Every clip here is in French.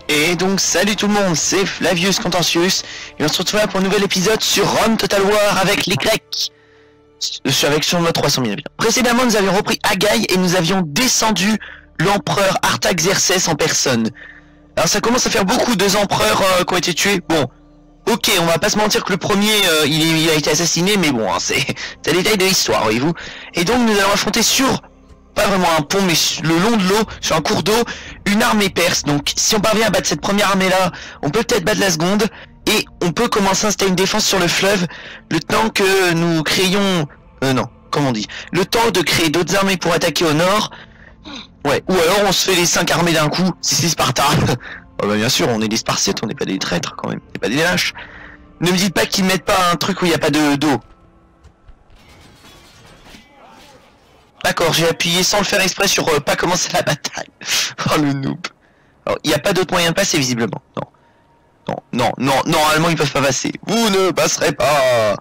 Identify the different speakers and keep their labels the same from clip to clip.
Speaker 1: Et donc salut tout le monde, c'est Flavius Contentious et on se retrouve là pour un nouvel épisode sur Rome Total War avec les Grecs. Avec sur le mode 300 000 habitants. Précédemment nous avions repris Agaï et nous avions descendu l'empereur Artaxerxès en personne. Alors ça commence à faire beaucoup, 2 empereurs qui ont été tués. Bon, ok, on va pas se mentir que le premier il a été assassiné, mais bon, hein, c'est un détail de l'histoire, voyez-vous. Et donc nous allons affronter sur... pas vraiment un pont, mais le long de l'eau, sur un cours d'eau, une armée perse. Donc si on parvient à battre cette première armée là, on peut peut-être battre la seconde, et on peut commencer à installer une défense sur le fleuve, le temps que nous créions... non, comment on dit, le temps de créer d'autres armées pour attaquer au nord. Ouais, ou alors on se fait les 5 armées d'un coup, si c'est Sparta. Oh bah bien sûr, on est des Spartiates, on n'est pas des traîtres quand même, on n'est pas des lâches. Ne me dites pas qu'ils mettent pas un truc où il n'y a pas d'eau. D'accord, j'ai appuyé sans le faire exprès sur pas commencer la bataille. Oh le noob. Alors, il n'y a pas d'autre moyen de passer visiblement. Non, normalement ils peuvent pas passer. Vous ne passerez pas.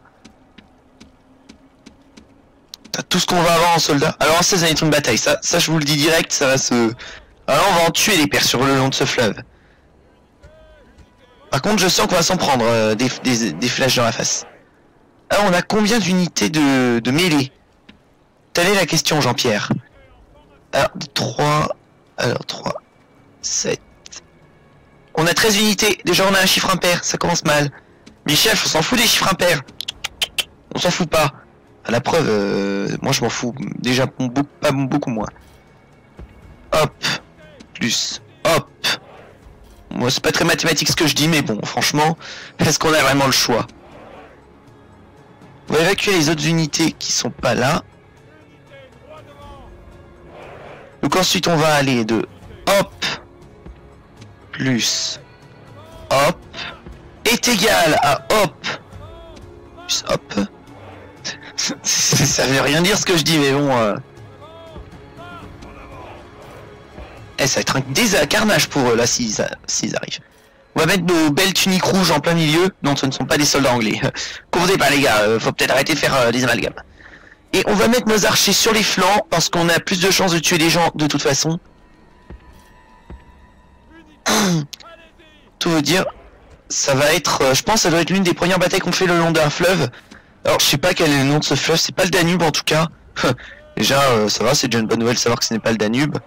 Speaker 1: T'as tout ce qu'on va avoir en soldat. Alors ça va être une bataille, ça je vous le dis direct, ça va se... Alors on va en tuer les Perses sur le long de ce fleuve. Par contre je sens qu'on va s'en prendre des flashs dans la face. Alors on a combien d'unités de mêlée? Telle est la question, Jean-Pierre. Alors, 3... Alors, 3... 7... On a 13 unités. Déjà, on a un chiffre impair. Ça commence mal. Mais chef, on s'en fout des chiffres impairs. On s'en fout pas. À la preuve, moi, je m'en fous. Déjà, pas beaucoup moins. Hop. Plus. Hop. Moi, c'est pas très mathématique ce que je dis, mais bon, franchement, est-ce qu'on a vraiment le choix? On va évacuer les autres unités qui sont pas là. Donc ensuite on va aller de hop plus hop est égal à hop plus hop. Ça veut rien dire ce que je dis, mais bon ça va être un carnage pour eux là s'ils arrivent. On va mettre nos belles tuniques rouges en plein milieu. Non, ce ne sont pas des soldats anglais. Confondez pas les gars, faut peut-être arrêter de faire des amalgames. Et on va mettre nos archers sur les flancs parce qu'on a plus de chances de tuer les gens de toute façon. Tout veut dire, ça va être, je pense, ça doit être l'une des premières batailles qu'on fait le long d'un fleuve. Alors je sais pas quel est le nom de ce fleuve, c'est pas le Danube en tout cas. Déjà, ça va, c'est déjà une bonne nouvelle de savoir que ce n'est pas le Danube.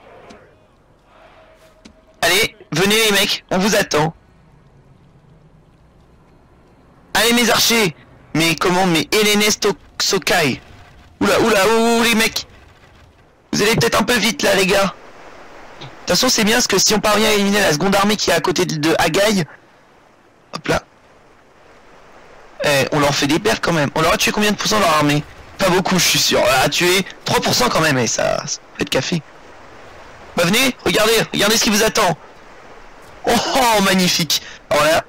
Speaker 1: Allez, venez les mecs, on vous attend. Allez mes archers. Mais comment, mais Hellenes Sokai. Oula, les mecs. Vous allez peut-être un peu vite là les gars. De toute façon c'est bien parce que si on parvient à éliminer la seconde armée qui est à côté de Agaï. Hop là. On leur fait des pertes quand même. On leur a tué combien de pourcents de leur armée? Pas beaucoup je suis sûr. On leur a tué 3% quand même, et ça fait de café. Bah venez, regardez ce qui vous attend. Oh magnifique. Alors là.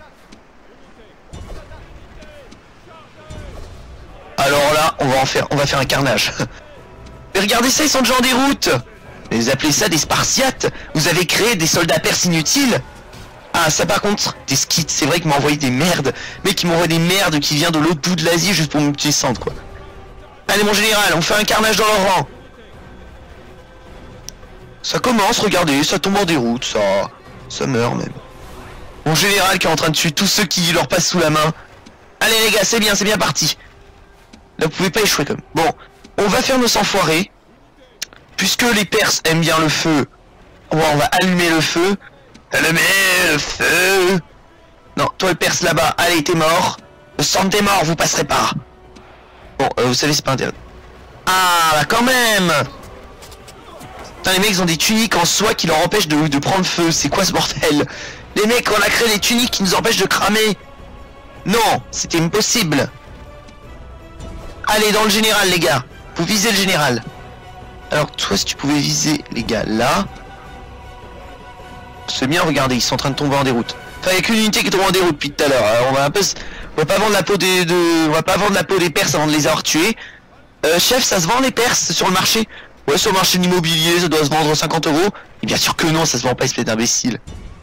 Speaker 1: Alors là, on va faire un carnage. Mais regardez ça, ils sont déjà en déroute. Mais vous appelez ça des Spartiates? Vous avez créé des soldats perses inutiles? Ah ça par contre, des skits, c'est vrai qu'ils m'ont envoyé des merdes. Mais qui m'envoient des merdes qui viennent de l'autre bout de l'Asie juste pour me descendre quoi. Allez mon général, on fait un carnage dans leur rang. Ça commence, regardez, ça tombe en déroute, ça meurt même. Mon général qui est en train de tuer tous ceux qui leur passent sous la main. Allez les gars, c'est bien parti. Là vous pouvez pas échouer comme. Bon, on va faire nos enfoirés. Puisque les Perses aiment bien le feu, on va allumer le feu. Allumer le feu. Non, toi le Perse là-bas, allez t'es mort. Le sang t'es mort, vous passerez pas. Bon, vous savez c'est pas intéressant. Ah bah quand même. Putain les mecs ils ont des tuniques en soie qui leur empêchent de prendre feu. C'est quoi ce bordel? Les mecs on a créé des tuniques qui nous empêchent de cramer. Non, c'était impossible. Allez dans le général les gars. Vous visez le général. Alors toi si tu pouvais viser les gars là. C'est bien, regardez, ils sont en train de tomber en déroute. Enfin il n'y a qu'une unité qui tombe en déroute depuis tout à l'heure. Alors on va un peu... On va pas vendre la peau on va pas vendre la peau des Perses avant de les avoir tués. Chef, ça se vend les Perses sur le marché? Ouais, sur le marché de l'immobilier, ça doit se vendre 50 €. Et bien sûr que non, ça se vend pas, espèce d'imbécile.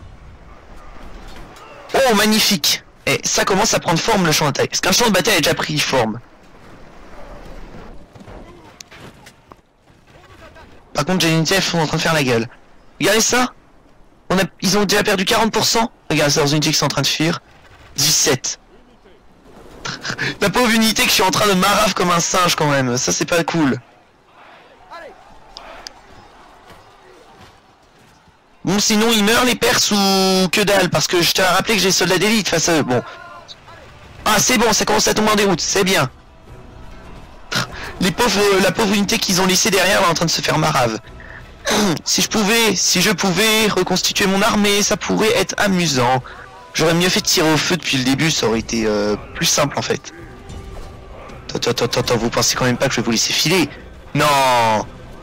Speaker 1: Oh magnifique. Et ça commence à prendre forme le champ de bataille. Parce qu'un champ de bataille a déjà pris forme. Par contre j'ai une unité, elles sont en train de faire la gueule. Regardez ça. Ils ont déjà perdu 40%. Regarde, c'est leurs unités qui sont en train de fuir. 17. La pauvre unité que je suis en train de marave comme un singe quand même. Ça, c'est pas cool. Bon, sinon, ils meurent les Perses ou que dalle. Parce que je t'ai rappelé que j'ai soldats d'élite face à eux. Bon. Ah, c'est bon, ça commence à tomber en déroute. C'est bien. La pauvre unité qu'ils ont laissée derrière est en train de se faire marave. Si je pouvais reconstituer mon armée, ça pourrait être amusant. J'aurais mieux fait de tirer au feu depuis le début, ça aurait été plus simple en fait. Attends, vous pensez quand même pas que je vais vous laisser filer? Non.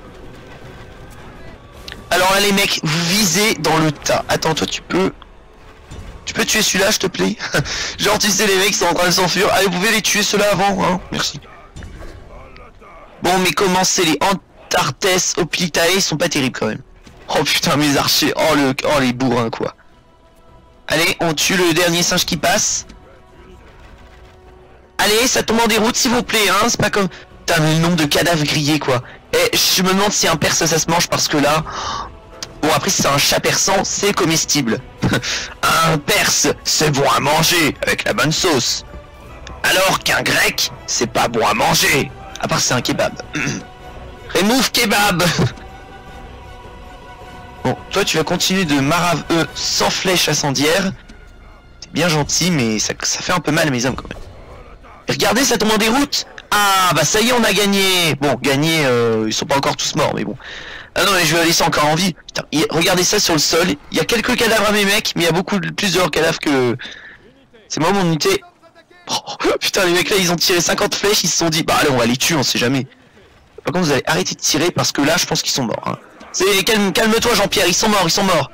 Speaker 1: Alors là les mecs, vous visez dans le tas. Attends, toi tu peux tuer celui-là, s'il te plaît? Genre tu sais les mecs sont en train de s'enfuir. Allez, vous pouvez les tuer ceux-là avant, hein? Merci. Bon, mais commencez les Antartes Hoplitae, ils sont pas terribles quand même. Oh putain, mes archers, oh les bourrins quoi. Allez, on tue le dernier singe qui passe. Allez, ça tombe en déroute s'il vous plaît, hein, c'est pas comme... Putain, le nombre de cadavres grillés quoi. Et je me demande si un perse ça se mange parce que là... Bon après si c'est un chat persan, c'est comestible. Un perse, c'est bon à manger, avec la bonne sauce. Alors qu'un grec, c'est pas bon à manger. À part c'est un kebab. Remove kebab. Bon, toi tu vas continuer de marave eux sans flèche incendiaire. C'est bien gentil, mais ça fait un peu mal à mes hommes quand même. Et regardez, ça tombe en déroute. Ah bah ça y est, on a gagné. Bon, gagné, ils sont pas encore tous morts, mais bon. Ah non, mais je vais laisser encore en vie. Putain, regardez ça sur le sol. Il y a quelques cadavres à mes mecs, mais il y a beaucoup plus de cadavres que... C'est moi mon unité. Oh, putain, les mecs là, ils ont tiré 50 flèches, ils se sont dit, bah allez, on va les tuer, on sait jamais. Par contre, vous allez arrêter de tirer parce que là, je pense qu'ils sont morts. Hein. Calme-toi, Jean-Pierre, ils sont morts.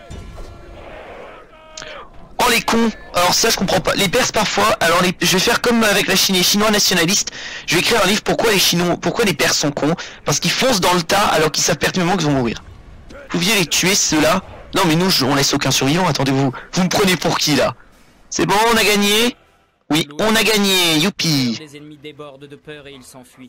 Speaker 1: Oh les cons. Alors ça, je comprends pas. Les Perses parfois, alors je vais faire comme avec la Chine, les Chinois nationalistes. Je vais écrire un livre pourquoi les Perses sont cons. Parce qu'ils foncent dans le tas alors qu'ils savent pertinemment qu'ils vont mourir. Vous pouviez les tuer ceux-là. Non mais nous, on laisse aucun survivant. Attendez-vous, vous me prenez pour qui là? C'est bon, on a gagné. Oui, on a gagné, youpi.
Speaker 2: Les ennemis débordent de peur et ils s'enfuient.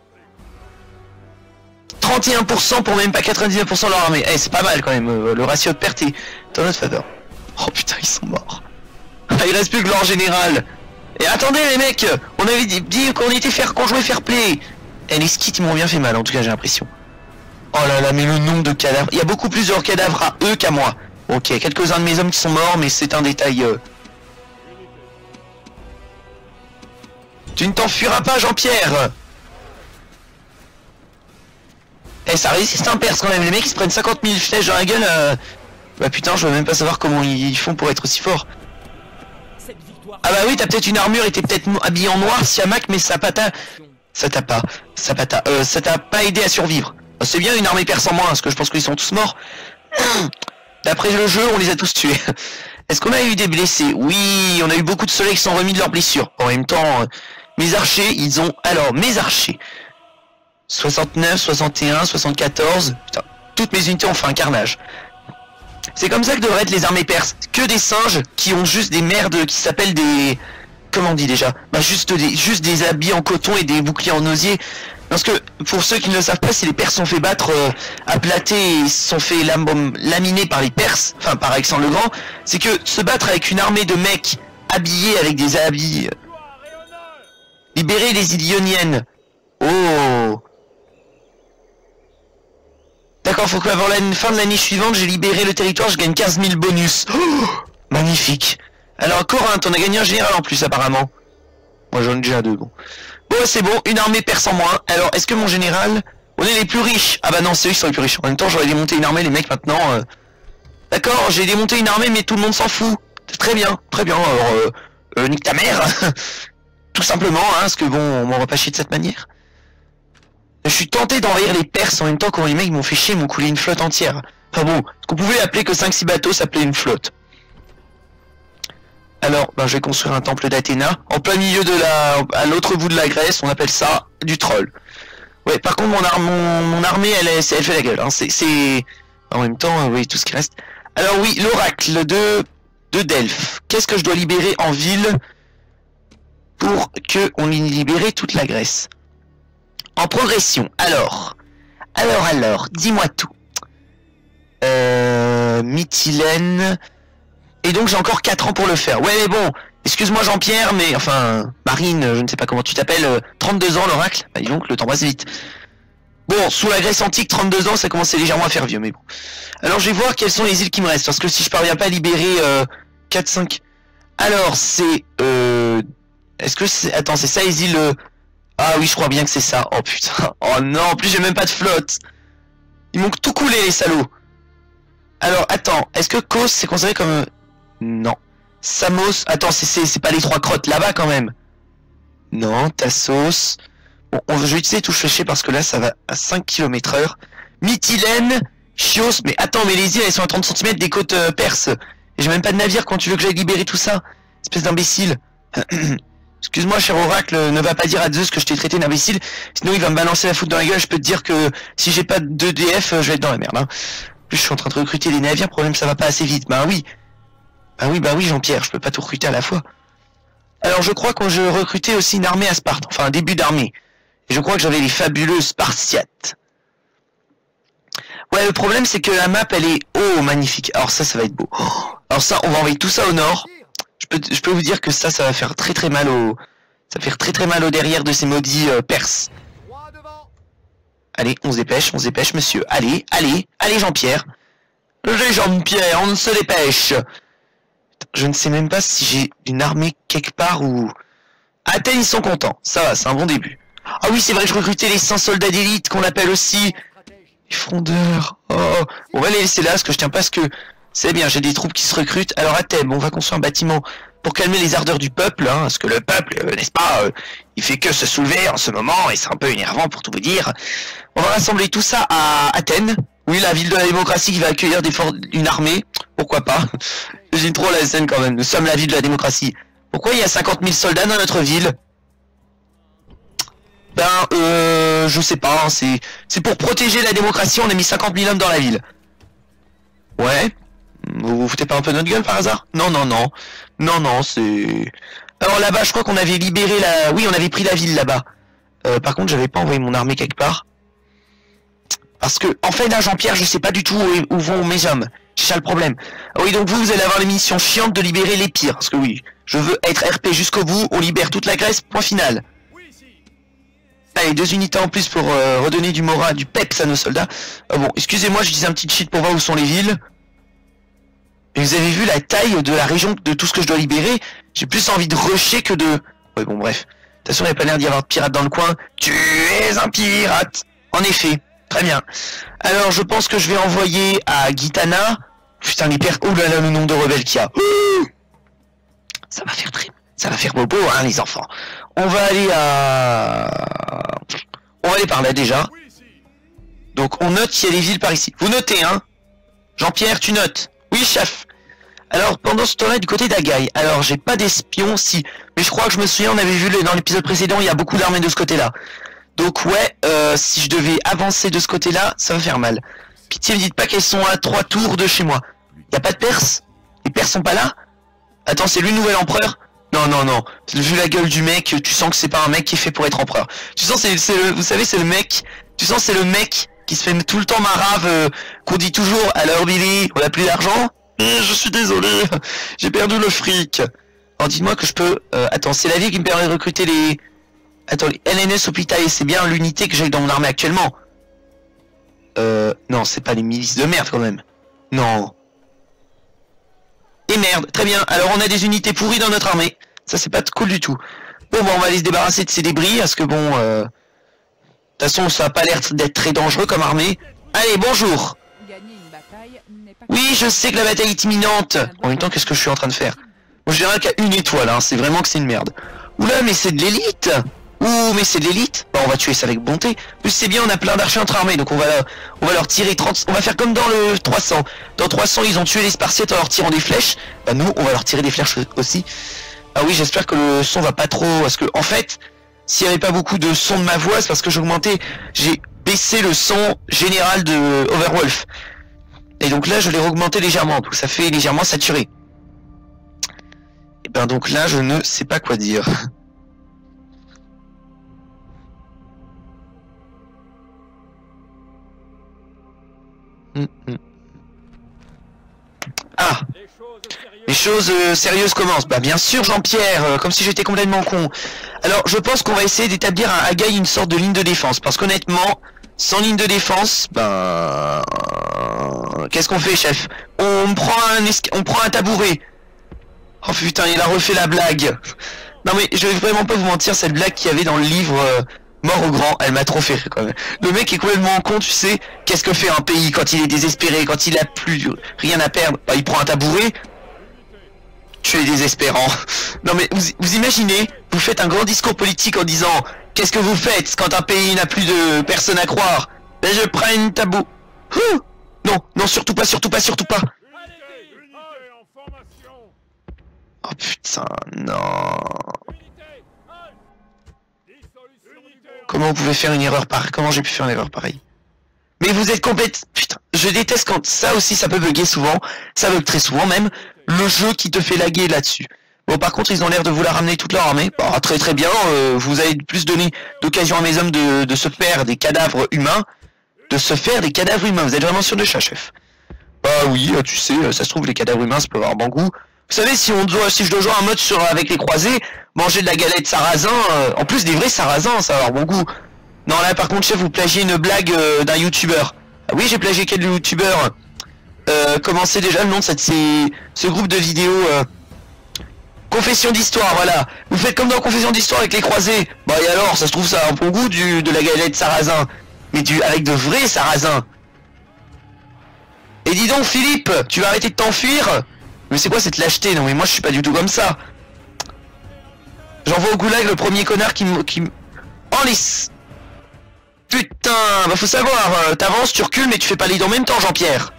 Speaker 1: 31% pour même pas 99% de leur armée. Eh, c'est pas mal quand même, le ratio de perte est en notre faveur. Oh putain, ils sont morts. Il reste plus que leur général. Et attendez les mecs, on avait dit qu'on jouait fair play. Eh, les skits ils m'ont bien fait mal en tout cas j'ai l'impression. Oh là là, mais le nombre de cadavres. Il y a beaucoup plus de cadavres à eux qu'à moi. Ok, quelques-uns de mes hommes qui sont morts, mais c'est un détail... Tu ne t'enfuiras pas, Jean-Pierre. Eh, ça résiste un perse quand même. Les mecs ils se prennent 50 000 flèches dans la gueule. Bah putain, je veux même pas savoir comment ils font pour être aussi forts. Ah bah oui, t'as peut-être une armure et t'es peut-être habillé en noir, Siamak, mais ça t'a pas aidé à survivre. C'est bien une armée perse en moins, parce que je pense qu'ils sont tous morts. D'après le jeu, on les a tous tués. Est-ce qu'on a eu des blessés? Oui, on a eu beaucoup de soleils qui sont remis de leurs blessures. En même temps, mes archers, ils ont... Alors, mes archers... 69, 61, 74... Putain, toutes mes unités ont fait un carnage. C'est comme ça que devraient être les armées perses. Que des singes qui ont juste des merdes qui s'appellent des... Comment on dit déjà? Bah juste des habits en coton et des boucliers en osier. Parce que, pour ceux qui ne le savent pas, si les Perses sont fait battre, aplatés et sont fait laminer par les Perses, enfin par Alexandre le Grand, c'est que se battre avec une armée de mecs habillés avec des habits... Libérer les îles Ioniennes. Oh. D'accord, faut qu'avant la fin de l'année suivante, j'ai libéré le territoire, je gagne 15 000 bonus. Oh, magnifique. Alors, Corinthe, on a gagné un général en plus, apparemment. Moi, j'en ai déjà deux, bon. Bon, c'est bon, une armée perse en moins. Alors, est-ce que mon général... On est les plus riches. Ah bah non, c'est eux qui sont les plus riches. En même temps, j'aurais démonté une armée, les mecs, maintenant... D'accord, j'ai démonté une armée, mais tout le monde s'en fout. Très bien, très bien. Alors, nique ta mère. Tout simplement, hein, parce que bon, on m'en va pas chier de cette manière. Je suis tenté d'envahir les Perses en même temps quand les mecs m'ont fait chier, m'ont coulé une flotte entière. Enfin bon, ce qu'on pouvait appeler que 5-6 bateaux s'appelait une flotte. Alors, ben, je vais construire un temple d'Athéna. En plein milieu de à l'autre bout de la Grèce, on appelle ça du troll. Ouais, par contre, mon armée, elle fait la gueule. Hein. C'est... En même temps, oui, tout ce qui reste. Alors oui, l'oracle de Delphes. Qu'est-ce que je dois libérer en ville pour qu'on ait libéré toute la Grèce? En progression, alors, dis-moi tout. Mytilène. Et donc j'ai encore 4 ans pour le faire. Ouais mais bon, excuse-moi Jean-Pierre, mais enfin, Marine, je ne sais pas comment tu t'appelles, 32 ans l'oracle. Bah dis donc, le temps passe vite. Bon, sous la Grèce antique, 32 ans, ça commençait légèrement à faire vieux, mais bon. Alors je vais voir quelles sont les îles qui me restent, parce que si je parviens pas à libérer 4-5... Alors c'est... Est-ce que c'est... Attends, c'est ça les îles... Ah oui, je crois bien que c'est ça. Oh putain. Oh non, en plus j'ai même pas de flotte. Ils m'ont tout coulé les salauds. Alors attends, est-ce que Kos c'est considéré comme... Non. Samos... Attends, c'est pas les 3 crottes là-bas quand même. Non, Tassos... Bon, je vais utiliser touche fléchée parce que là ça va à 5 km/h. Mytilène, Chios, mais attends, mais les îles elles sont à 30 cm des côtes perses. Et j'ai même pas de navire quand tu veux que j'aille libérer tout ça. Espèce d'imbécile. Excuse-moi cher oracle, ne va pas dire à Zeus que je t'ai traité d'imbécile, sinon il va me balancer la foudre dans la gueule. Je peux te dire que si j'ai pas de DF, je vais être dans la merde. Hein. En plus je suis en train de recruter des navires, problème ça va pas assez vite. Bah oui. Bah oui Jean-Pierre, je peux pas tout recruter à la fois. Alors je crois que je recrutais aussi une armée à Sparte, enfin un début d'armée. Et je crois que j'avais les fabuleux Spartiates. Ouais, le problème c'est que la map elle est... Oh, magnifique. Alors ça va être beau. Oh, alors ça, on va envoyer tout ça au nord. Je peux vous dire que ça va faire très mal au... Ça va faire très mal au derrière de ces maudits Perses. Allez, on se dépêche monsieur. Allez Jean-Pierre. Jean-Pierre, on se dépêche. Je ne sais même pas si j'ai une armée quelque part où... Athènes, ils sont contents. Ça va, c'est un bon début. Ah oui, c'est vrai, je recrutais les 100 soldats d'élite qu'on appelle aussi les frondeurs. Oh, on va les laisser là parce que je tiens pas à ce que... C'est bien, j'ai des troupes qui se recrutent. Alors à Thèbes, on va construire un bâtiment pour calmer les ardeurs du peuple, hein, parce que le peuple, n'est-ce pas, il fait que se soulever en ce moment et c'est un peu énervant pour tout vous dire. On va rassembler tout ça à Athènes. Oui, la ville de la démocratie qui va accueillir une armée. Pourquoi pas? J'aime trop la scène quand même. Nous sommes la ville de la démocratie. Pourquoi il y a 50 000 soldats dans notre ville? Ben, je sais pas, hein, c'est pour protéger la démocratie, on a mis 50 000 hommes dans la ville. Ouais. Vous vous foutez pas un peu de notre gueule par hasard? Non, c'est... Alors là-bas, je crois qu'on avait libéré la... Oui, on avait pris la ville là-bas. Par contre, j'avais pas envoyé mon armée quelque part. Parce que, en fait, là, Jean-Pierre, je sais pas du tout où vont mes hommes. C'est ça le problème. Ah oui, donc vous allez avoir l'émission chiante de libérer les pires. Parce que oui, je veux être RP jusqu'au bout, on libère toute la Grèce, point final. Allez, 2 unités en plus pour redonner du moral, du peps à nos soldats. Bon, excusez-moi, je disais un petit cheat pour voir où sont les villes. Et vous avez vu la taille de la région, de tout ce que je dois libérer. J'ai plus envie de rusher que de... Ouais, bon, bref. De toute façon, il n'y a pas l'air d'y avoir de pirates dans le coin. Tu es un pirate. En effet. Très bien. Alors, je pense que je vais envoyer à Gitana. Putain, les pères... Oh là là, le nombre de rebelles qu'il y a. Ouh, ça va faire très... Ça va faire bobo, hein, les enfants. On va aller par là, déjà. Donc, on note qu'il y a des villes par ici. Vous notez, hein. Jean-Pierre, tu notes. Oui, chef. Alors, pendant ce temps-là, du côté d'Agaï, alors, j'ai pas d'espions, si... Mais je crois que je me souviens, on avait vu dans l'épisode précédent, il y a beaucoup d'armées de ce côté-là. Donc, ouais, si je devais avancer de ce côté-là, ça va faire mal. Pitié, me dites pas qu'elles sont à 3 tours de chez moi. Y a pas de Perses? Les Perses sont pas là? Attends, c'est lui le nouvel empereur? Non. Vu la gueule du mec, tu sens que c'est pas un mec qui est fait pour être empereur. Tu sens, vous savez, c'est le mec... Tu sens, c'est le mec qui se fait tout le temps marave, qu'on dit toujours, alors Billy, on a plus d'argent? Je suis désolé, j'ai perdu le fric. Alors dites-moi que je peux... attends, c'est la ville qui me permet de recruter les... Attends, les LNS Hospitae, c'est bien l'unité que j'ai dans mon armée actuellement. Non, c'est pas les milices de merde quand même. Non. Et merde, très bien, alors on a des unités pourries dans notre armée. Ça c'est pas cool du tout. Bon, on va aller se débarrasser de ces débris, parce que bon... De toute façon, ça a pas l'air d'être très dangereux comme armée. Allez, bonjour. Oui, je sais que la bataille est imminente. En même temps, qu'est-ce que je suis en train de faire? Moi, je dirais qu'à une étoile, hein. C'est vraiment que c'est une merde. Oula, mais c'est de l'élite. Ouh, mais c'est de l'élite. Bah, on va tuer ça avec bonté. En plus, c'est bien, on a plein d'archers entre armées, donc on va leur tirer 30... On va faire comme dans le 300. Dans 300, ils ont tué les Spartiates en leur tirant des flèches. Bah, nous, on va leur tirer des flèches aussi. Ah oui, j'espère que le son va pas trop... Parce que, en fait, s'il y avait pas beaucoup de son de ma voix, c'est parce que j'ai baissé le son général de Overwolf. Et donc là, je l'ai augmenté légèrement, donc ça fait légèrement saturé. Et ben donc là, je ne sais pas quoi dire. Ah, les choses sérieuses commencent. Bah bien sûr Jean-Pierre, comme si j'étais complètement con. Alors je pense qu'on va essayer d'établir à Agaï une sorte de ligne de défense. Parce qu'honnêtement, sans ligne de défense, ben... Qu'est-ce qu'on fait chef? On prend un tabouret. Oh putain, il a refait la blague. Non mais je vais vraiment pas vous mentir, cette blague qu'il y avait dans le livre Mort au grand, elle m'a trop fait rire quand même. Le mec est complètement con, tu sais. Qu'est-ce que fait un pays quand il est désespéré, quand il a plus rien à perdre? Bah il prend un tabouret. Tu es désespérant. Non mais vous imaginez, vous faites un grand discours politique en disant qu'est-ce que vous faites quand un pays n'a plus de personne à croire? Ben je prends une tabou. Non, non, surtout pas, surtout pas, surtout pas. Oh putain, non. Comment vous pouvez faire une erreur pareille? Comment j'ai pu faire une erreur pareille? Mais vous êtes complète... Putain, je déteste quand... Ça aussi, ça peut bugger souvent. Ça bug très souvent même. Le jeu qui te fait laguer là-dessus. Bon, par contre, ils ont l'air de vouloir ramener toute leur armée. Bah, très très bien. Vous avez plus donné d'occasion à mes hommes de se faire des cadavres humains. Vous êtes vraiment sûr de ça, chef? Bah oui, tu sais, ça se trouve, les cadavres humains, ça peut avoir bon goût. Vous savez, si je dois jouer un mode avec les croisés, manger de la galette sarrasin, en plus des vrais sarrasins, ça va avoir bon goût. Non, là, par contre, chef, vous plagiez une blague d'un youtubeur. Ah oui, j'ai plagié quel youtubeur? Comment c'est déjà le nom de ce groupe de vidéos Confession d'histoire, voilà. Vous faites comme dans Confession d'histoire avec les croisés. Bah et alors, ça se trouve, ça a un bon goût de la galette sarrasin. Mais avec de vrais sarrasins. Et dis donc, Philippe, tu vas arrêter de t'enfuir? Mais c'est quoi cette lâcheté? Non mais moi je suis pas du tout comme ça. J'envoie au goulag le premier connard qui me... Oh les... Putain, bah faut savoir, t'avances, tu recules mais tu fais pas les deux en même temps Jean-Pierre.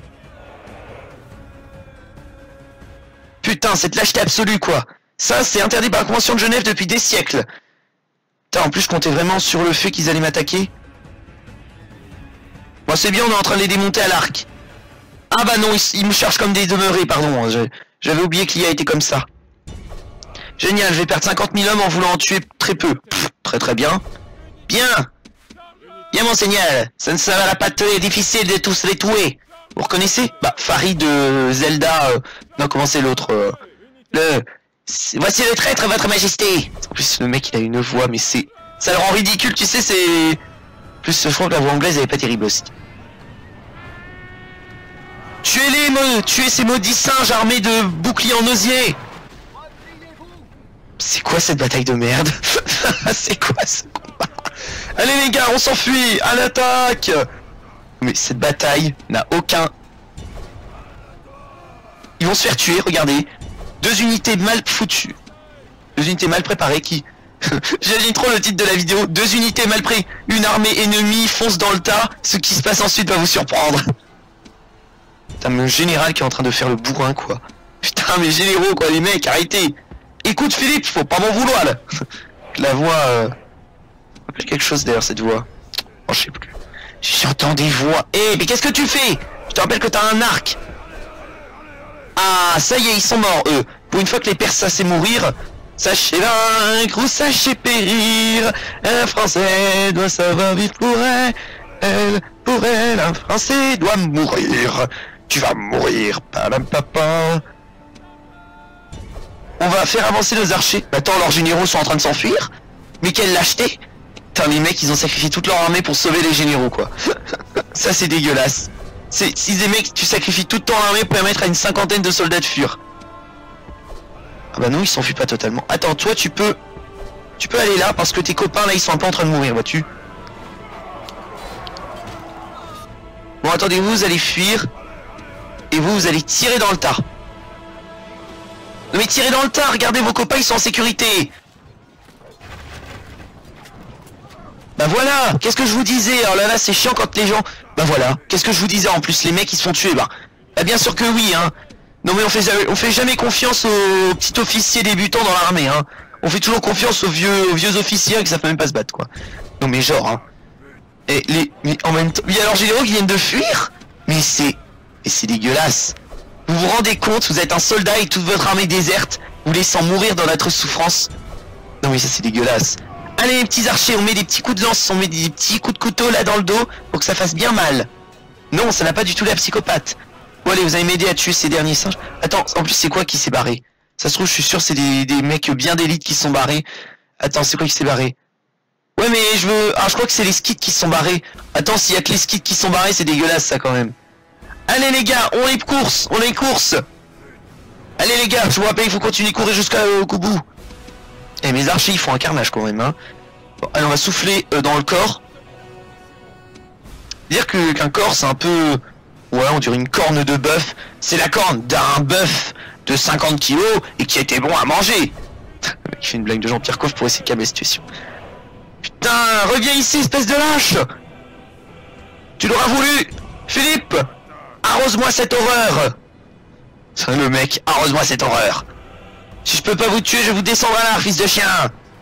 Speaker 1: Putain, cette lâcheté absolue quoi. Ça c'est interdit par la Convention de Genève depuis des siècles. Putain, en plus je comptais vraiment sur le fait qu'ils allaient m'attaquer. Bon c'est bien, on est en train de les démonter à l'arc. Ah bah non, il me charge comme des demeurés, pardon. J'avais oublié qu'il y a été comme ça. Génial, je vais perdre 50 000 hommes en voulant en tuer très peu. Pff, très très bien. Bien. Bien mon seigneur, ça va pas être difficile de tous les tuer. Vous reconnaissez? Bah, Farid de Zelda... Non, comment c'est l'autre Voici le traître, votre majesté. En plus, le mec, il a une voix, mais c'est... Ça le rend ridicule, tu sais, c'est... En plus, je crois que la voix anglaise, elle est pas terrible aussi. Tuez ces maudits singes armés de boucliers en osier. C'est quoi cette bataille de merde? C'est quoi ce combat? Allez les gars, on s'enfuit, à l'attaque. Mais cette bataille n'a aucun... Ils vont se faire tuer, regardez. Deux unités mal foutues. Deux unités mal préparées qui... J'imagine trop le titre de la vidéo. Deux unités mal préparées. Une armée ennemie fonce dans le tas. Ce qui se passe ensuite va vous surprendre. Putain, mais le général qui est en train de faire le bourrin quoi. Putain, mes généraux quoi, les mecs, arrêtez. Écoute Philippe, faut pas m'en vouloir là. La voix... quelque chose derrière cette voix. Oh, je sais plus. J'entends des voix. Eh, mais qu'est-ce que tu fais? Je te rappelle que t'as un arc. Ah, ça y est, ils sont morts, eux. Pour une fois que les Perses ça sait mourir, sachez vaincre ou sachez périr. Un Français doit savoir vivre pour elle, un Français doit mourir. Tu vas mourir, papa. On va faire avancer nos archers. Attends, leurs généraux sont en train de s'enfuir. Mais quelle lâcheté. Putain, les mecs, ils ont sacrifié toute leur armée pour sauver les généraux, quoi. Ça, c'est dégueulasse. Si des mecs, tu sacrifies toute ton armée pour permettre à une cinquantaine de soldats de fuir. Ah bah non, ils s'enfuient pas totalement. Attends, toi, tu peux aller là, parce que tes copains, là, ils sont un peu en train de mourir, vois-tu. Bon, attendez, vous allez fuir. Et vous allez tirer dans le tas. Non mais tirez dans le tas, regardez vos copains, ils sont en sécurité. Bah voilà, qu'est-ce que je vous disais? Alors là c'est chiant quand les gens... Bah voilà, qu'est-ce que je vous disais en plus, les mecs ils se font tuer, bah bien sûr que oui, hein. Non mais on fait jamais confiance aux petits officiers débutants dans l'armée, hein. On fait toujours confiance aux vieux officiers qui savent même pas se battre, quoi. Non mais genre, hein. Mais en même temps... Il y a leurs généraux qui viennent de fuir. Mais c'est dégueulasse. Vous vous rendez compte, vous êtes un soldat et toute votre armée déserte, vous laissant mourir dans notre souffrance. Non mais ça c'est dégueulasse. Allez les petits archers, on met des petits coups de lance, on met des petits coups de couteau là dans le dos pour que ça fasse bien mal. Non, ça n'a pas du tout la psychopathe. Bon allez, vous allez m'aider à tuer ces derniers singes. Attends, en plus c'est quoi qui s'est barré? Ça se trouve, je suis sûr c'est des mecs bien d'élite qui se sont barrés. Attends, c'est quoi qui s'est barré? Ouais mais je veux... Ah je crois que c'est les skits qui se sont barrés. Attends, s'il y a que les skits qui se sont barrés, c'est dégueulasse ça quand même. Allez les gars, on les course, on les course. Allez les gars, je vous rappelle, il faut continuer à courir jusqu'au bout. Et mes archers ils font un carnage quand même hein. Bon, allez on va souffler dans le corps. Dire qu'un corps c'est un peu... Ouais on dirait une corne de bœuf. C'est la corne d'un bœuf de 50 kilos et qui était bon à manger. Le mec fait une blague de Jean-Pierre Coff pour essayer de calmer la situation. Putain, reviens ici espèce de lâche. Tu l'auras voulu. Philippe, arrose-moi cette horreur. Le mec, arrose-moi cette horreur. Si je peux pas vous tuer, je vous descendrai là, fils de chien.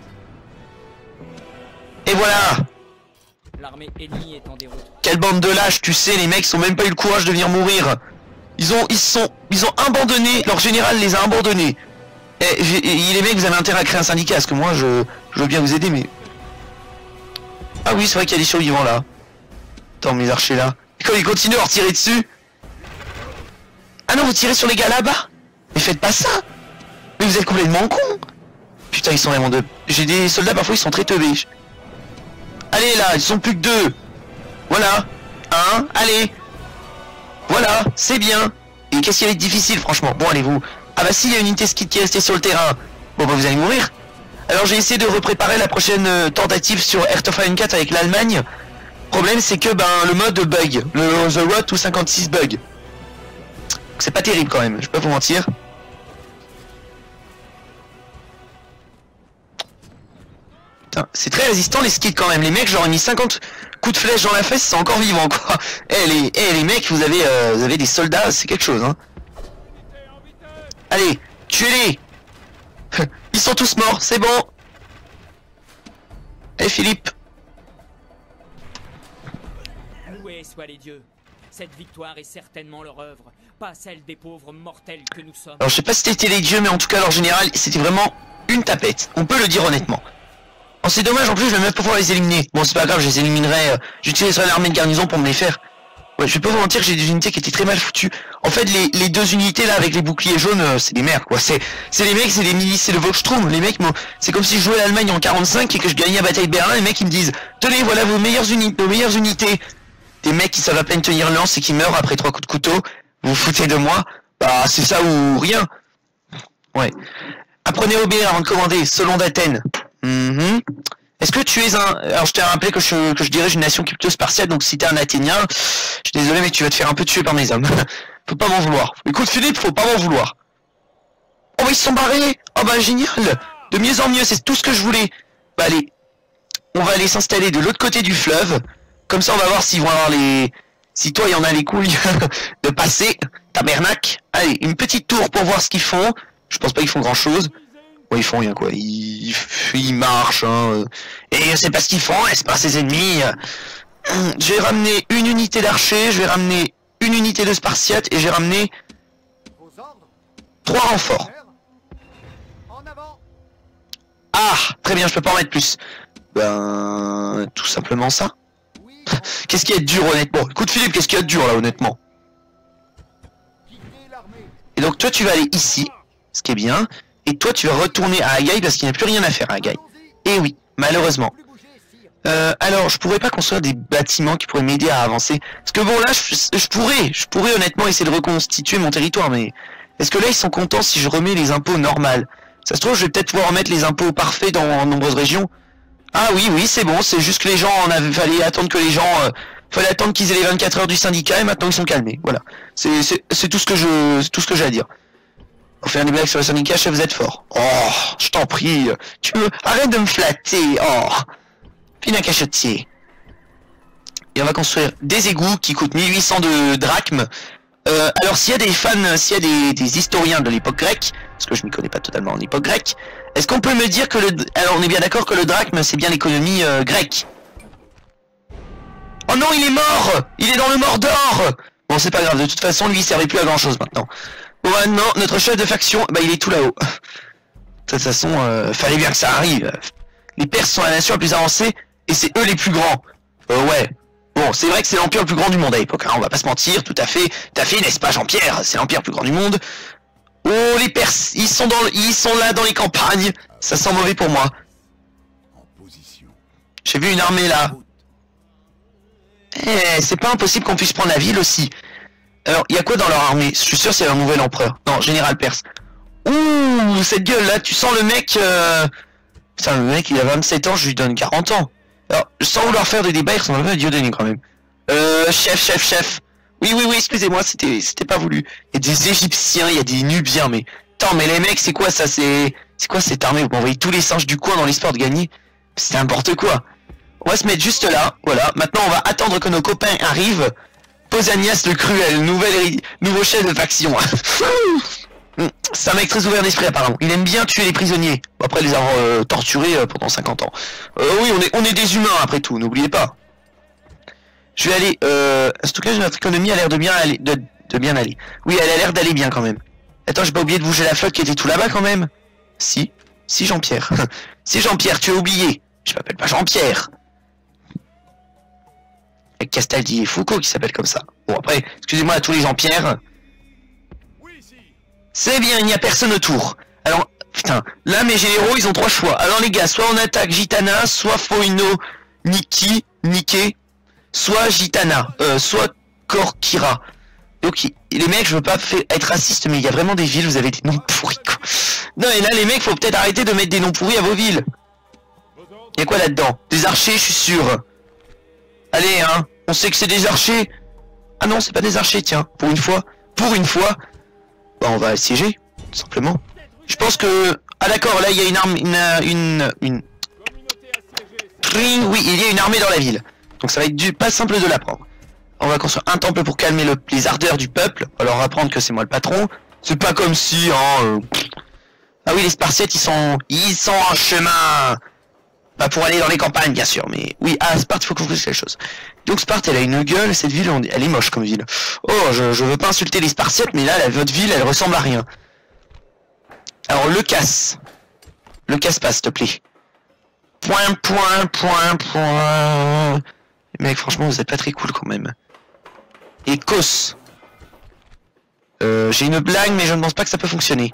Speaker 1: Et voilà.
Speaker 2: L'armée ennemie est en déroute.
Speaker 1: Quelle bande de lâches, tu sais, les mecs ont même pas eu le courage de venir mourir. Ils ont abandonné, leur général les a abandonnés. Et les mecs, vous avez intérêt à créer un syndicat, parce que moi, je veux bien vous aider, mais... Ah oui, c'est vrai qu'il y a des survivants là. Attends, mes archers là. Et quand ils continuent à leur tirer dessus... Ah non, vous tirez sur les gars là-bas. Mais faites pas ça. Mais vous êtes complètement cons. Putain, ils sont vraiment deux. J'ai des soldats, parfois, ils sont très teubés. Allez là, ils sont plus que deux. Voilà. Un, allez. Voilà, c'est bien. Et qu'est-ce qu'il y avait de difficile, franchement? Bon, allez-vous. Ah bah si, il y a une unité skid qui est restée sur le terrain. Bon bah vous allez mourir. Alors j'ai essayé de repréparer la prochaine tentative sur Earth of Iron 4 avec l'Allemagne. Problème c'est que ben le mode bug. Le The Road to 56 bug. C'est pas terrible quand même, je peux pas vous mentir. Putain, c'est très résistant les skids quand même. Les mecs, j'aurais mis 50 coups de flèche dans la fesse, c'est encore vivant quoi. Les mecs, vous avez des soldats, c'est quelque chose hein. Allez, tuez-les. Ils sont tous morts, c'est bon. Eh Philippe.
Speaker 2: Loués soient les dieux. Cette victoire est certainement leur œuvre, pas celle des pauvres mortels que nous sommes.
Speaker 1: Alors je sais pas si c'était les dieux, mais en tout cas leur général, c'était vraiment une tapette. On peut le dire honnêtement. Oh c'est dommage, en plus je vais même pas pouvoir les éliminer. Bon c'est pas grave, je les éliminerai, j'utiliserai l'armée de garnison pour me les faire. Ouais, je vais pas vous mentir que j'ai des unités qui étaient très mal foutues. En fait, les deux unités là avec les boucliers jaunes, c'est des merdes quoi. C'est les mecs, c'est des milices, c'est le Volkssturm. Les mecs, c'est comme si je jouais l'Allemagne en 45 et que je gagnais la bataille de Berlin. Les mecs ils me disent, tenez, voilà vos meilleures unités. Des mecs qui savent à peine tenir lance et qui meurent après 3 coups de couteau. Vous vous foutez de moi? Bah c'est ça ou rien. Ouais. Apprenez à obéir avant de commander. Solon d'Athènes. Est-ce que tu es un... Alors je t'ai rappelé que je dirige une nation qui est plutôt spartiate, donc si t'es un Athénien, je suis désolé mais tu vas te faire un peu tuer par mes hommes. Faut pas m'en vouloir. Écoute Philippe, faut pas m'en vouloir. Oh bah ils se sont barrés. Oh bah génial. De mieux en mieux, c'est tout ce que je voulais. Bah allez, on va aller s'installer de l'autre côté du fleuve. Comme ça on va voir s'ils vont avoir les... Si toi il y en a les couilles de passer. Tabernacle. Allez, une petite tour pour voir ce qu'ils font. Je pense pas qu'ils font grand chose. Ouais, ils font rien quoi, ils marchent hein. Et c'est pas ce qu'ils font, c'est pas ses ennemis. Je vais ramener une unité d'archers, je vais ramener une unité de spartiates et j'ai ramené 3 renforts. Ah, très bien, je peux pas en mettre plus. Ben, tout simplement ça. Qu'est-ce qu'il y a de dur honnêtement? Écoute Philippe, qu'est-ce qu'il y a de dur là honnêtement? Et donc toi tu vas aller ici, ce qui est bien. Et toi tu vas retourner à Agaï parce qu'il n'y a plus rien à faire à Agaï. Et oui, malheureusement. Alors je pourrais pas construire des bâtiments qui pourraient m'aider à avancer. Parce que bon là je pourrais honnêtement essayer de reconstituer mon territoire. Mais est-ce que là ils sont contents si je remets les impôts normaux? Ça se trouve je vais peut-être pouvoir remettre les impôts parfaits dans nombreuses régions. Ah oui c'est bon, c'est juste que les gens fallait attendre que les gens... fallait attendre qu'ils aient les 24 heures du syndicat et maintenant ils sont calmés. Voilà. C'est tout ce que j'ai à dire. On fait un blagues sur le syndicat, chef, vous êtes fort. Oh, je t'en prie. Arrête de me flatter. Oh. Puis un cachotier. Et on va construire des égouts qui coûtent 1800 de drachmes. Alors s'il y a des fans, s'il y a des historiens de l'époque grecque, parce que je m'y connais pas totalement en époque grecque, est-ce qu'on peut me dire que alors on est bien d'accord que le drachme c'est bien l'économie grecque? Oh non, il est mort. Il est dans le Mordor. Bon, c'est pas grave, de toute façon lui il servait plus à grand chose maintenant. Bon maintenant, notre chef de faction, bah il est tout là-haut. De toute façon, fallait bien que ça arrive. Les Perses sont la nation la plus avancée, et c'est eux les plus grands. Ouais. Bon, c'est vrai que c'est l'empire le plus grand du monde à l'époque, hein, on va pas se mentir, tout à fait, n'est-ce pas Jean-Pierre? C'est l'empire le plus grand du monde. Oh, les Perses, ils sont là dans les campagnes. Ça sent mauvais pour moi. J'ai vu une armée là. Eh, c'est pas impossible qu'on puisse prendre la ville aussi. Alors, il y a quoi dans leur armée? Je suis sûr c'est un nouvel empereur. Non, général perse. Ouh, cette gueule là, tu sens le mec... Putain, le mec il a 27 ans, je lui donne 40 ans. Alors, sans vouloir faire des débats, il ressemble un peu à Dieudonné quand même. Chef. Oui, excusez-moi, c'était pas voulu. Il y a des Égyptiens, il y a des Nubiens, mais... Attends, mais les mecs, c'est quoi ça? C'est quoi cette armée? Vous m'envoyez tous les singes du coin dans l'espoir de gagner? C'est n'importe quoi. On va se mettre juste là, voilà. Maintenant, on va attendre que nos copains arrivent. Posanias le Cruel, nouveau chef de faction. C'est un mec très ouvert d'esprit apparemment. Il aime bien tuer les prisonniers. Après les avoir torturés pendant 50 ans. Oui, on est des humains après tout, n'oubliez pas. Je vais aller... En tout cas, notre économie a l'air de bien aller. De bien aller. Oui, elle a l'air d'aller bien quand même. Attends, j'ai pas oublié de bouger la flotte qui était tout là-bas quand même. Si Jean-Pierre. Si Jean-Pierre, tu as oublié. Je m'appelle pas Jean-Pierre. Avec Castaldi et Foucault qui s'appellent comme ça. Bon après, excusez-moi à tous les Jean-Pierre. C'est bien, il n'y a personne autour. Alors, putain, là mes généraux ils ont 3 choix. Alors les gars, soit on attaque Gitana, soit Foino, Niki, soit Gitana, soit Korkira. Donc les mecs, je veux pas être raciste, mais il y a vraiment des villes, vous avez des noms pourris quoi. Non et là les mecs, faut peut-être arrêter de mettre des noms pourris à vos villes. Il y a quoi là-dedans? Des archers, je suis sûr. Allez hein, on sait que c'est des archers. Ah non, c'est pas des archers, tiens, pour une fois. Bah, on va assiéger, tout simplement. Je pense que... Ah d'accord, là il y a une arme... Oui, il y a une armée dans la ville. Donc ça va être pas simple de la prendre. On va construire un temple pour calmer les ardeurs du peuple. On va leur apprendre que c'est moi le patron. C'est pas comme si... Hein, Ah oui, les Spartiates, ils sont en chemin. Pas pour aller dans les campagnes, bien sûr, mais... Oui, à Sparte, il faut qu'on fasse quelque chose. Donc Sparte, elle a une gueule, cette ville, elle est moche comme ville. Oh, je veux pas insulter les Spartiates, mais là, votre ville, elle ressemble à rien. Alors, le casse pas, s'il te plaît. Point. Les mecs, franchement, vous êtes pas très cool quand même. Et Kos. J'ai une blague, mais je ne pense pas que ça peut fonctionner.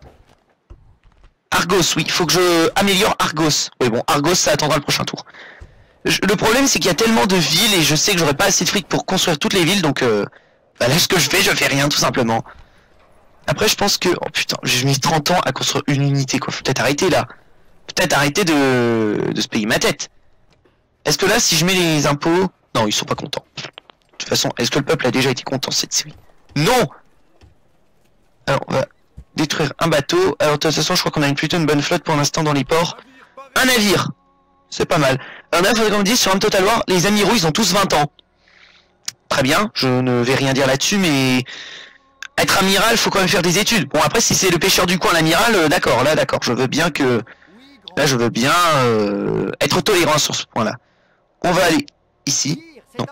Speaker 1: Argos, oui, il faut que je améliore Argos. Oui, bon, Argos, ça attendra le prochain tour. Le problème, c'est qu'il y a tellement de villes et je sais que j'aurai pas assez de fric pour construire toutes les villes, donc bah là, ce que je fais rien, tout simplement. Après, je pense que... Oh putain, j'ai mis 30 ans à construire une unité, quoi. Faut peut-être arrêter, là. Peut-être arrêter de se payer ma tête. Est-ce que là, si je mets les impôts... Non, ils sont pas contents. De toute façon, est-ce que le peuple a déjà été content cette série? Non. Alors, on va... détruire un bateau. Alors de toute façon je crois qu'on a plutôt une bonne flotte pour l'instant dans les ports. Un navire. C'est pas mal. Alors là il faudrait qu'on me dise sur un Total War, les amiraux ils ont tous 20 ans. Très bien, je ne vais rien dire là-dessus, mais être amiral faut quand même faire des études. Bon après si c'est le pêcheur du coin l'amiral, d'accord, là d'accord, je veux bien que... Là je veux bien être tolérant sur ce point là. On va aller ici. Non.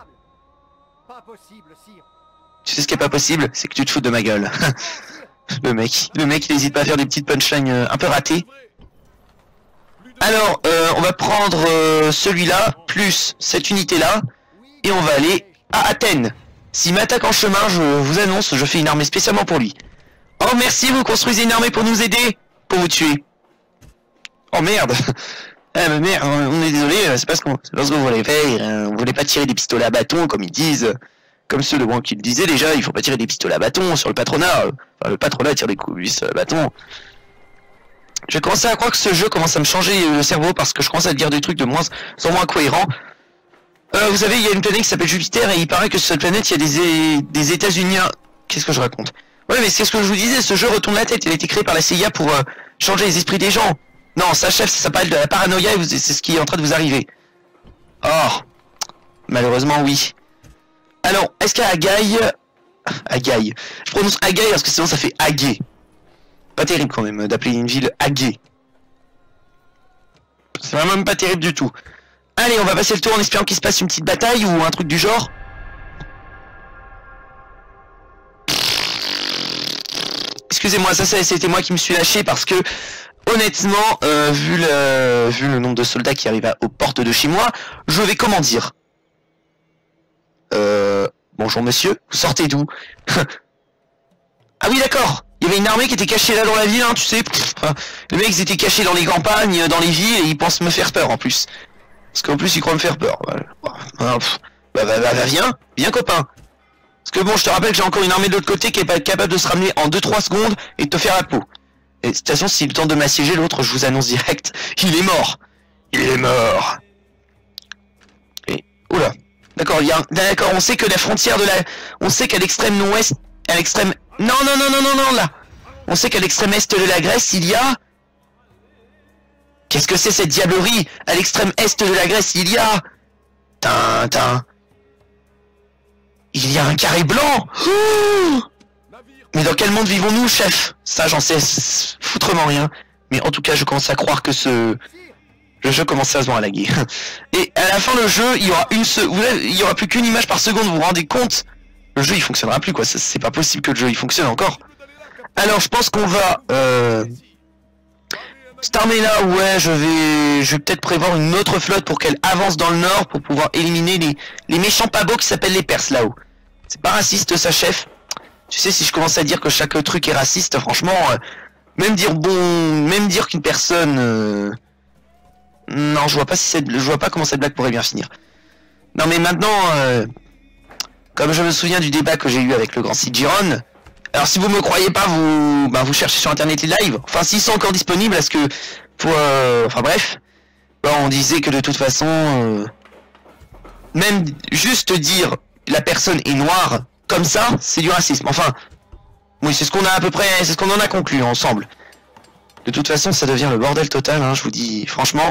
Speaker 1: Tu sais ce qui est pas possible? C'est que tu te fous de ma gueule. Le mec il n'hésite pas à faire des petites punchlines un peu ratées. Alors, on va prendre celui-là, plus cette unité-là, et on va aller à Athènes. S'il m'attaque en chemin, je vous annonce, je fais une armée spécialement pour lui. Oh merci, vous construisez une armée pour nous aider, pour vous tuer. Oh merde. Ah mais merde, on est désolé, c'est parce que vous voulez faire, on voulait pas tirer des pistolets à bâton, comme ils disent. Comme ceux de moi qui le disaient déjà, il faut pas tirer des pistolets à bâton sur le patronat. Enfin, le patronat tire des coups à bâton. Je vais commencer à croire que ce jeu commence à me changer le cerveau parce que je commence à dire des trucs de moins en moins cohérents. Vous savez, il y a une planète qui s'appelle Jupiter et il paraît que sur cette planète, il y a des États-Unis. Qu'est-ce que je raconte? Ouais, mais c'est ce que je vous disais, ce jeu retourne la tête. Il a été créé par la CIA pour changer les esprits des gens. Non, ça, chef, ça s'appelle de la paranoïa et c'est ce qui est en train de vous arriver. Oh, malheureusement, oui. Alors, est-ce qu'à Agaï... Agaï. Je prononce Agaï parce que sinon ça fait Agué. Pas terrible quand même d'appeler une ville Agué. C'est vraiment pas terrible du tout. Allez, on va passer le tour en espérant qu'il se passe une petite bataille ou un truc du genre. Excusez-moi, ça c'était moi qui me suis lâché parce que... Honnêtement, vu le nombre de soldats qui arrivent aux portes de chez moi, je vais comment dire? Bonjour monsieur, vous sortez d'où? Ah oui d'accord, il y avait une armée qui était cachée là dans la ville, hein, tu sais. Les mecs ils étaient cachés dans les campagnes, dans les villes, et ils pensent me faire peur en plus. Parce qu'en plus ils croient me faire peur. Bah, viens copain. Parce que bon, je te rappelle que j'ai encore une armée de l'autre côté qui est pas capable de se ramener en 2-3 secondes et de te faire la peau. Et de toute façon, s'il tente de m'assiéger, l'autre, je vous annonce direct, il est mort. Il est mort. Et, oula. D'accord, d'accord, on sait que la frontière de la... On sait qu'à l'extrême nord-ouest... À l'extrême... Non, là. On sait qu'à l'extrême est de la Grèce, il y a... Qu'est-ce que c'est cette diablerie? À l'extrême est de la Grèce, il y a... Il y a un carré blanc. Mais dans quel monde vivons-nous, chef? Ça, j'en sais foutrement rien. Mais en tout cas, je commence à croire que le jeu commence sérieusement à laguer. Et à la fin du jeu, il y aura il y aura plus qu'une image par seconde, vous vous rendez compte? Le jeu, il fonctionnera plus, quoi. C'est pas possible que le jeu, il fonctionne encore. Alors, je pense qu'on va... Cette armée-là, ouais, je vais peut-être prévoir une autre flotte pour qu'elle avance dans le nord pour pouvoir éliminer les méchants pas beaux qui s'appellent les Perses là-haut. C'est pas raciste ça, chef? Tu sais, si je commence à dire que chaque truc est raciste, franchement, même dire qu'une personne... Non, je vois pas comment cette blague pourrait bien finir. Non mais maintenant, comme je me souviens du débat que j'ai eu avec le grand site Giron, alors si vous me croyez pas, vous cherchez sur internet les lives. Enfin, s'ils sont encore disponibles, parce que enfin bref, bon, on disait que de toute façon, même juste dire la personne est noire comme ça, c'est du racisme. Enfin, oui, c'est ce qu'on a à peu près, c'est ce qu'on en a conclu ensemble. De toute façon, ça devient le bordel total, hein, je vous dis, franchement,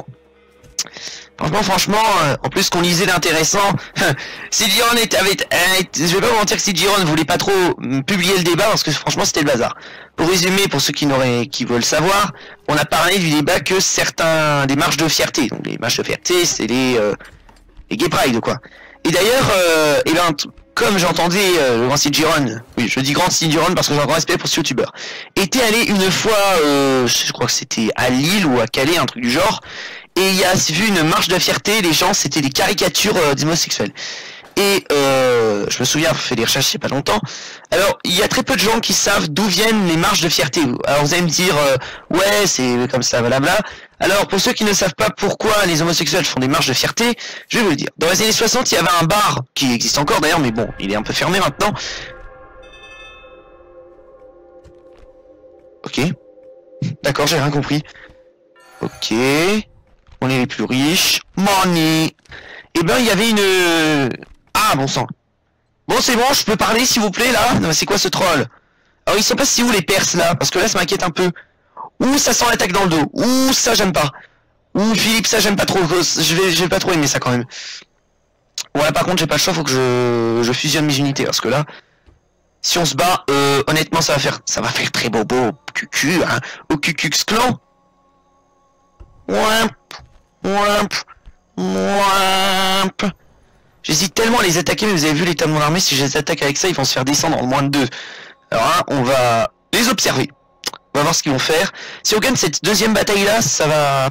Speaker 1: en plus qu'on lisait d'intéressant, Sidjiron je vais pas vous mentir que Sidjiron voulait pas trop publier le débat parce que franchement c'était le bazar. Pour résumer, pour ceux qui veulent savoir, on a parlé du débat que des marches de fierté, donc les marches de fierté c'est les Gay Pride quoi. Et d'ailleurs, comme j'entendais le grand Sidjiron, oui je dis grand Sidjiron parce que j'ai un grand respect pour ce youtubeur, était allé une fois, je crois que c'était à Lille ou à Calais, un truc du genre. Et il a vu une marche de fierté, les gens c'était des caricatures d'homosexuels. Et je me souviens, j'ai fait des recherches il y a pas longtemps. Alors il y a très peu de gens qui savent d'où viennent les marches de fierté. Alors vous allez me dire, ouais c'est comme ça, blablabla. Alors pour ceux qui ne savent pas pourquoi les homosexuels font des marches de fierté, je vais vous le dire. Dans les années 60, il y avait un bar, qui existe encore d'ailleurs, mais bon, il est un peu fermé maintenant. Ok. D'accord, j'ai rien compris. Ok. On est les plus riches. Money. Et ben il y avait une... Ah bon sang. Bon c'est bon, je peux parler s'il vous plaît là? C'est quoi ce troll? Alors ils sont pas si où les Perses là? Parce que là ça m'inquiète un peu. Ouh ça sent l'attaque dans le dos. Ouh ça j'aime pas. Ouh Philippe ça j'aime pas trop. Je vais pas trop aimer ça quand même. Ouais par contre j'ai pas le choix, faut que je fusionne mes unités parce que là... Si on se bat, honnêtement ça va faire très bobo au cucu, hein. Au Ku-Klux Klan. J'hésite tellement à les attaquer, mais vous avez vu l'état de mon armée, si je les attaque avec ça, ils vont se faire descendre en moins de 2. Alors là, on va les observer. On va voir ce qu'ils vont faire. Si on gagne cette deuxième bataille là, ça va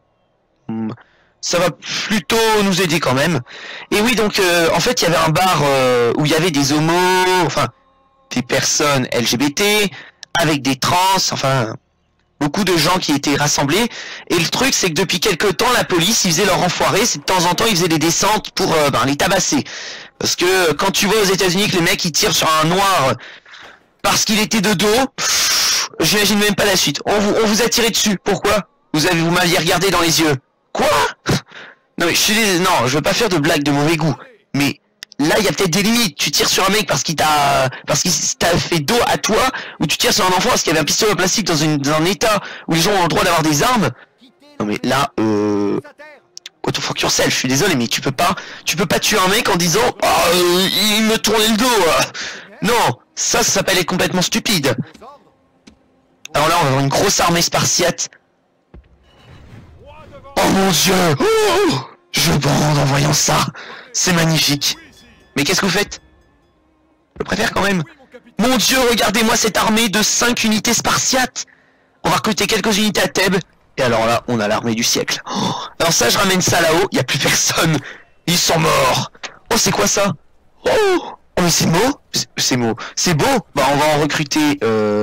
Speaker 1: plutôt nous aider quand même. Et oui, donc en fait, il y avait un bar où il y avait des homos, enfin des personnes LGBT, avec des trans, enfin... beaucoup de gens qui étaient rassemblés, et le truc c'est que depuis quelques temps la police ils faisaient leur enfoiré, c'est de temps en temps ils faisaient des descentes pour les tabasser, parce que quand tu vois aux États-Unis que les mecs ils tirent sur un noir parce qu'il était de dos, j'imagine même pas la suite. On vous a tiré dessus, pourquoi? Vous m'aviez regardé dans les yeux. Quoi? Non mais non, je veux pas faire de blagues de mauvais goût, mais là, il y a peut-être des limites. Tu tires sur un mec parce qu'il t'a fait dos à toi, ou tu tires sur un enfant parce qu'il y avait un pistolet en plastique dans un état où les gens ont le droit d'avoir des armes. Non mais là, auto fuck yourself, je suis désolé, mais tu peux pas tuer un mec en disant, il me tournait le dos. Non, ça s'appelle être complètement stupide. Alors là, on va avoir une grosse armée spartiate. Oh mon dieu, je bande en voyant ça. C'est magnifique. Mais qu'est-ce que vous faites? Je préfère quand même. Mon dieu, regardez-moi cette armée de 5 unités spartiates. On va recruter quelques unités à Thèbes. Et alors là, on a l'armée du siècle. Oh, alors ça, je ramène ça là-haut. Il n'y a plus personne. Ils sont morts. Oh, c'est quoi ça? Oh, Oh mais c'est beau, c'est beau. Bah on va en recruter.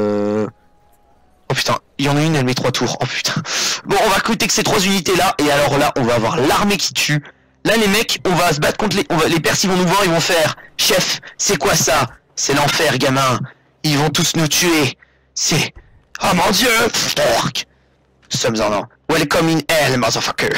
Speaker 1: Oh putain, il y en a une, elle met 3 tours. Oh putain. Bon, on va recruter que ces 3 unités là, et alors là, on va avoir l'armée qui tue. Là les mecs, on va se battre contre les Perses, ils vont nous voir, ils vont faire. Chef, c'est quoi ça? C'est l'enfer, gamin. Ils vont tous nous tuer. C'est. Oh mon dieu, fuck. Nous sommes en. Welcome in hell, motherfucker.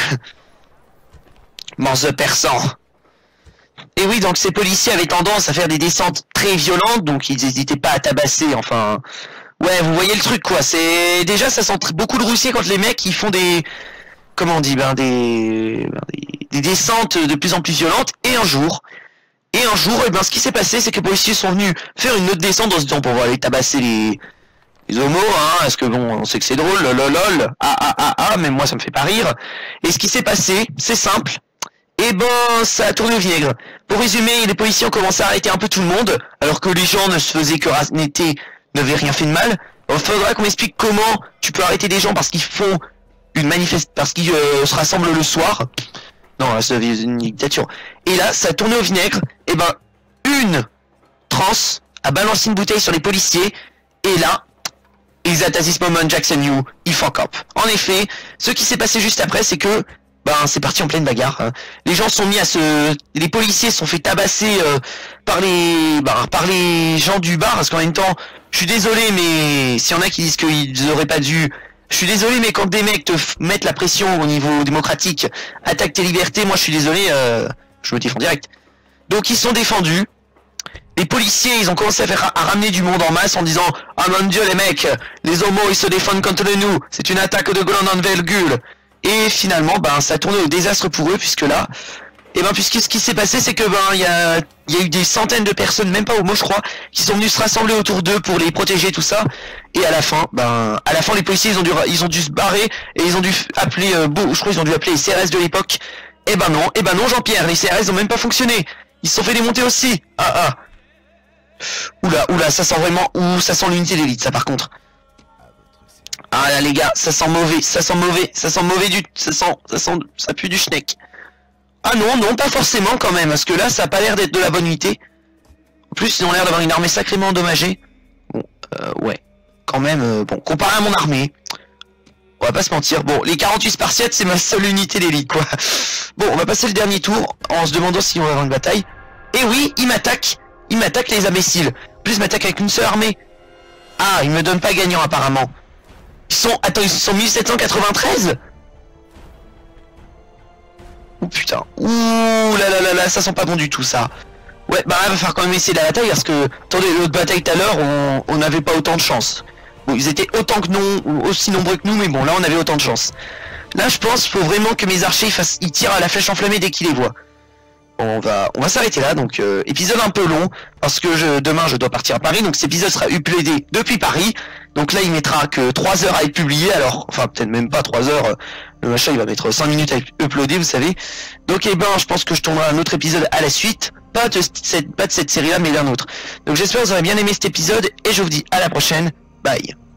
Speaker 1: Mort persan. Et oui, donc ces policiers avaient tendance à faire des descentes très violentes, donc ils n'hésitaient pas à tabasser, enfin... Ouais, vous voyez le truc, quoi. C'est déjà, ça sent beaucoup de roussier quand les mecs, ils font des... Comment on dit? Des descentes de plus en plus violentes, et un jour, et ben, ce qui s'est passé, c'est que les policiers sont venus faire une autre descente en se disant, pour aller tabasser les homos, hein, parce que bon, on sait que c'est drôle, lololol, mais moi ça me fait pas rire. Et ce qui s'est passé, c'est simple, et ben ça a tourné au vinaigre. Pour résumer, les policiers ont commencé à arrêter un peu tout le monde, alors que les gens ne se faisaient que n'avaient rien fait de mal. Il faudra qu'on m'explique comment tu peux arrêter des gens parce qu'ils font une manifestation, parce qu'ils se rassemblent le soir. Non, là, c'est une dictature. Et là, ça a tourné au vinaigre, et ben une trans a balancé une bouteille sur les policiers, et là, is at this moment Jackson you, il fuck up. En effet, ce qui s'est passé juste après, c'est que c'est parti en pleine bagarre. Hein. Les gens sont mis à les policiers se sont fait tabasser par les gens du bar, parce qu'en même temps, je suis désolé, mais s'il y en a qui disent qu'ils auraient pas dû, je suis désolé, mais quand des mecs te mettent la pression au niveau démocratique, attaquent tes libertés, moi je suis désolé, je me défends direct. Donc ils sont défendus. Les policiers, ils ont commencé à ramener du monde en masse en disant « Ah mon dieu les mecs, les homos ils se défendent contre nous, c'est une attaque de grande envergure !» Et finalement, ça a tourné au désastre pour eux, puisque là, puisque ce qui s'est passé, c'est que il y a eu des centaines de personnes, même pas homos je crois, qui sont venus se rassembler autour d'eux pour les protéger, tout ça. Et à la fin, les policiers ils ont dû se barrer et ils ont dû appeler, je crois ils ont dû appeler les CRS de l'époque. Et non Jean-Pierre, les CRS ils ont même pas fonctionné. Ils se sont fait démonter aussi. Oula, ça sent vraiment, ça sent l'unité d'élite, ça par contre. Ah là les gars, ça sent mauvais, ça pue du schneck. Ah non, pas forcément quand même, parce que là ça a pas l'air d'être de la bonne unité. En plus ils ont l'air d'avoir une armée sacrément endommagée. Bon, ouais, quand même, comparé à mon armée, on va pas se mentir. Bon, les 48 Spartiates c'est ma seule unité d'élite quoi. Bon, on va passer le dernier tour en se demandant si on va avoir une bataille. Et oui, ils m'attaquent les imbéciles. En plus ils m'attaquent avec une seule armée. Ah, ils me donnent pas gagnant apparemment. Ils sont 1793. Oh putain. Ouh là, ça sent pas bon du tout ça. Ouais, va falloir quand même essayer la bataille parce que, attendez, l'autre bataille tout à l'heure, on n'avait pas autant de chance. Bon, ils étaient aussi nombreux que nous, mais bon, là on avait autant de chance. Là, je pense qu'il faut vraiment que mes archers ils tirent à la flèche enflammée dès qu'ils les voient. On va s'arrêter là, donc épisode un peu long, parce que demain je dois partir à Paris, donc cet épisode sera uploadé depuis Paris, donc là il mettra que 3 heures à être publié, alors, enfin peut-être même pas 3 heures, le machin il va mettre 5 minutes à être uploadé, vous savez, donc je pense que je tournerai un autre épisode à la suite, pas de cette série là, mais d'un autre. Donc j'espère que vous aurez bien aimé cet épisode, et je vous dis à la prochaine, bye.